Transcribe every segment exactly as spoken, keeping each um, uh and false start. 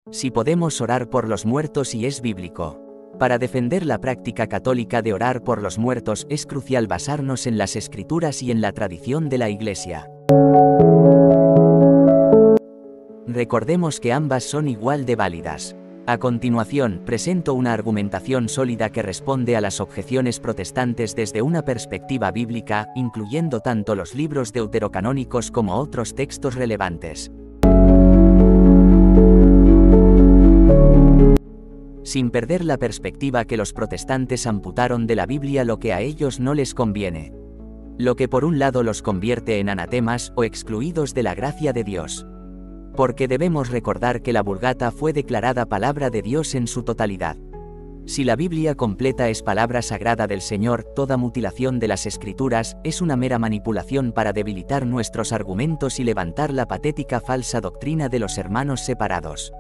Si podemos orar por los muertos y es bíblico. Para defender la práctica católica de orar por los muertos es crucial basarnos en las Escrituras y en la tradición de la Iglesia. Recordemos que ambas son igual de válidas. A continuación, presento una argumentación sólida que responde a las objeciones protestantes desde una perspectiva bíblica, incluyendo tanto los libros deuterocanónicos como otros textos relevantes. Sin perder la perspectiva que los protestantes amputaron de la Biblia lo que a ellos no les conviene. Lo que por un lado los convierte en anatemas o excluidos de la gracia de Dios. Porque debemos recordar que la Vulgata fue declarada palabra de Dios en su totalidad. Si la Biblia completa es palabra sagrada del Señor, toda mutilación de las Escrituras es una mera manipulación para debilitar nuestros argumentos y levantar la patética falsa doctrina de los hermanos separados.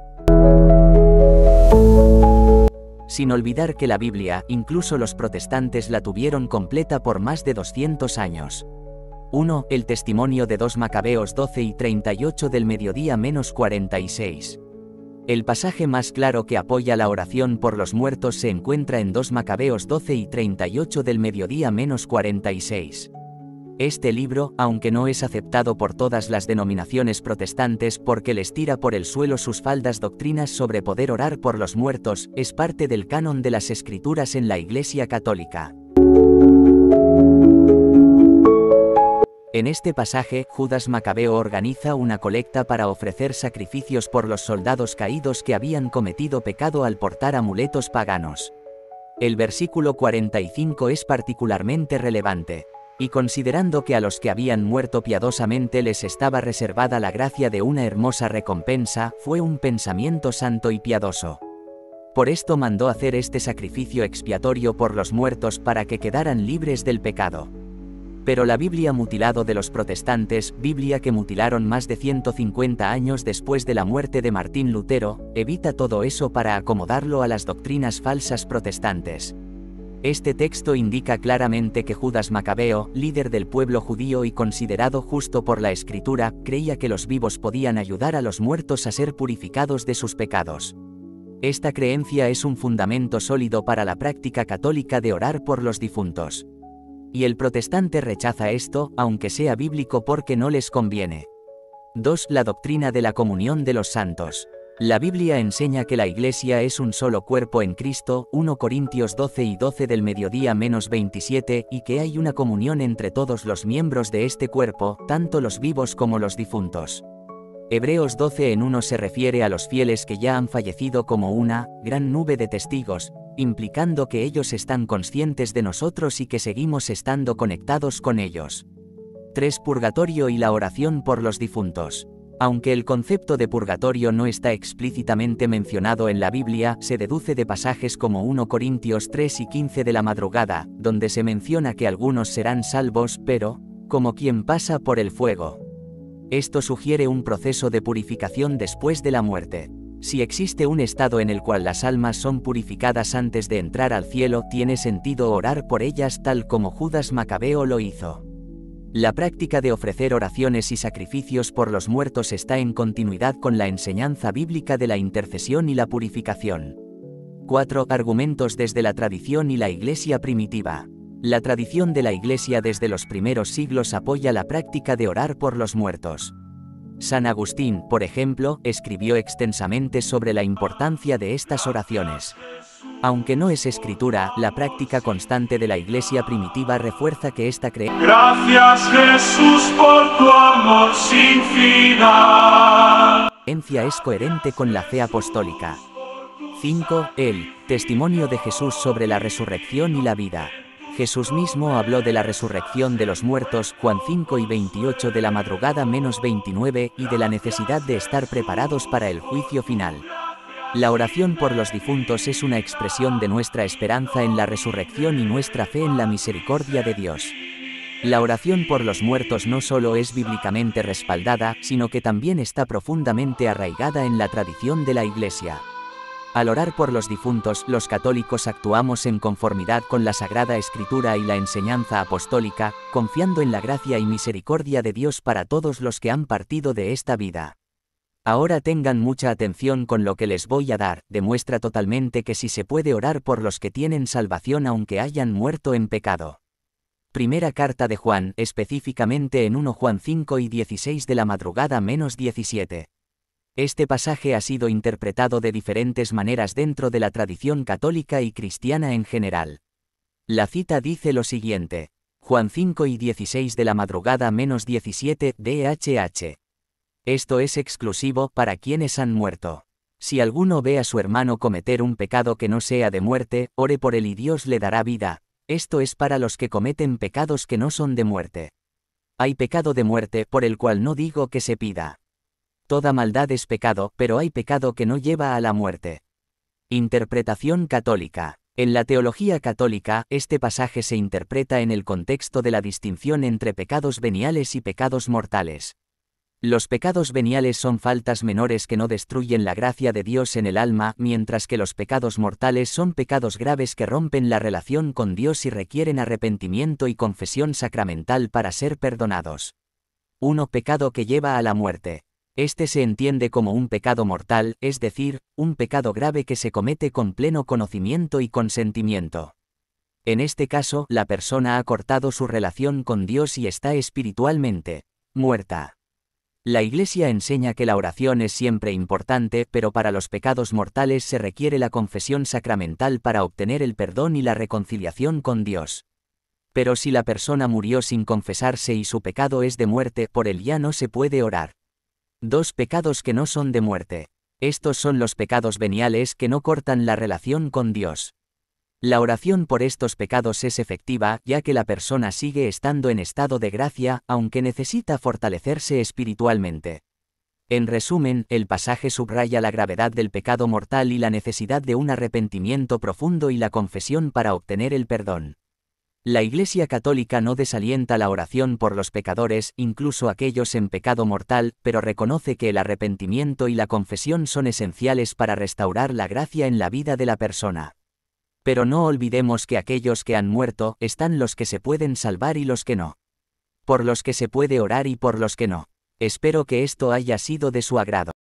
Sin olvidar que la Biblia, incluso los protestantes la tuvieron completa por más de doscientos años. uno. El testimonio de dos Macabeos doce y treinta y ocho del mediodía menos cuarenta y seis. El pasaje más claro que apoya la oración por los muertos se encuentra en dos Macabeos doce y treinta y ocho del mediodía menos cuarenta y seis. Este libro, aunque no es aceptado por todas las denominaciones protestantes porque les tira por el suelo sus faldas doctrinas sobre poder orar por los muertos, es parte del canon de las Escrituras en la Iglesia Católica. En este pasaje, Judas Macabeo organiza una colecta para ofrecer sacrificios por los soldados caídos que habían cometido pecado al portar amuletos paganos. El versículo cuarenta y cinco es particularmente relevante. Y considerando que a los que habían muerto piadosamente les estaba reservada la gracia de una hermosa recompensa, fue un pensamiento santo y piadoso. Por esto mandó hacer este sacrificio expiatorio por los muertos para que quedaran libres del pecado. Pero la Biblia mutilado de los protestantes, Biblia que mutilaron más de ciento cincuenta años después de la muerte de Martín Lutero, evita todo eso para acomodarlo a las doctrinas falsas protestantes. Este texto indica claramente que Judas Macabeo, líder del pueblo judío y considerado justo por la Escritura, creía que los vivos podían ayudar a los muertos a ser purificados de sus pecados. Esta creencia es un fundamento sólido para la práctica católica de orar por los difuntos. Y el protestante rechaza esto, aunque sea bíblico porque no les conviene. dos. La doctrina de la comunión de los santos. La Biblia enseña que la Iglesia es un solo cuerpo en Cristo, primera Corintios doce y doce del mediodía menos veintisiete, y que hay una comunión entre todos los miembros de este cuerpo, tanto los vivos como los difuntos. Hebreos doce en uno se refiere a los fieles que ya han fallecido como una gran nube de testigos, implicando que ellos están conscientes de nosotros y que seguimos estando conectados con ellos. tres. Purgatorio y la oración por los difuntos. Aunque el concepto de purgatorio no está explícitamente mencionado en la Biblia, se deduce de pasajes como primera Corintios tres y quince de la madrugada, donde se menciona que algunos serán salvos, pero, como quien pasa por el fuego. Esto sugiere un proceso de purificación después de la muerte. Si existe un estado en el cual las almas son purificadas antes de entrar al cielo, tiene sentido orar por ellas tal como Judas Macabeo lo hizo. La práctica de ofrecer oraciones y sacrificios por los muertos está en continuidad con la enseñanza bíblica de la intercesión y la purificación. cuatro. Argumentos desde la tradición y la Iglesia primitiva. La tradición de la Iglesia desde los primeros siglos apoya la práctica de orar por los muertos. San Agustín, por ejemplo, escribió extensamente sobre la importancia de estas oraciones. Aunque no es escritura, la práctica constante de la Iglesia primitiva refuerza que esta creencia. Gracias Jesús por tu amor sin final. Es coherente con la fe apostólica. cinco. El testimonio de Jesús sobre la resurrección y la vida. Jesús mismo habló de la resurrección de los muertos, Juan cinco y veintiocho de la madrugada menos veintinueve, y de la necesidad de estar preparados para el juicio final. La oración por los difuntos es una expresión de nuestra esperanza en la resurrección y nuestra fe en la misericordia de Dios. La oración por los muertos no solo es bíblicamente respaldada, sino que también está profundamente arraigada en la tradición de la Iglesia. Al orar por los difuntos, los católicos actuamos en conformidad con la Sagrada Escritura y la enseñanza apostólica, confiando en la gracia y misericordia de Dios para todos los que han partido de esta vida. Ahora tengan mucha atención con lo que les voy a dar, demuestra totalmente que sí se puede orar por los que tienen salvación aunque hayan muerto en pecado. Primera carta de Juan, específicamente en primera Juan cinco y dieciséis de la madrugada menos diecisiete. Este pasaje ha sido interpretado de diferentes maneras dentro de la tradición católica y cristiana en general. La cita dice lo siguiente: Juan cinco y dieciséis de la madrugada menos diecisiete, D H H. Esto es exclusivo para quienes han muerto. Si alguno ve a su hermano cometer un pecado que no sea de muerte, ore por él y Dios le dará vida. Esto es para los que cometen pecados que no son de muerte. Hay pecado de muerte por el cual no digo que se pida. Toda maldad es pecado, pero hay pecado que no lleva a la muerte. Interpretación católica. En la teología católica, este pasaje se interpreta en el contexto de la distinción entre pecados veniales y pecados mortales. Los pecados veniales son faltas menores que no destruyen la gracia de Dios en el alma, mientras que los pecados mortales son pecados graves que rompen la relación con Dios y requieren arrepentimiento y confesión sacramental para ser perdonados. uno Pecado que lleva a la muerte. Este se entiende como un pecado mortal, es decir, un pecado grave que se comete con pleno conocimiento y consentimiento. En este caso, la persona ha cortado su relación con Dios y está espiritualmente muerta. La Iglesia enseña que la oración es siempre importante, pero para los pecados mortales se requiere la confesión sacramental para obtener el perdón y la reconciliación con Dios. Pero si la persona murió sin confesarse y su pecado es de muerte, por él ya no se puede orar. Dos Pecados que no son de muerte. Estos son los pecados veniales que no cortan la relación con Dios. La oración por estos pecados es efectiva, ya que la persona sigue estando en estado de gracia, aunque necesita fortalecerse espiritualmente. En resumen, el pasaje subraya la gravedad del pecado mortal y la necesidad de un arrepentimiento profundo y la confesión para obtener el perdón. La Iglesia Católica no desalienta la oración por los pecadores, incluso aquellos en pecado mortal, pero reconoce que el arrepentimiento y la confesión son esenciales para restaurar la gracia en la vida de la persona. Pero no olvidemos que aquellos que han muerto, están los que se pueden salvar y los que no. Por los que se puede orar y por los que no. Espero que esto haya sido de su agrado.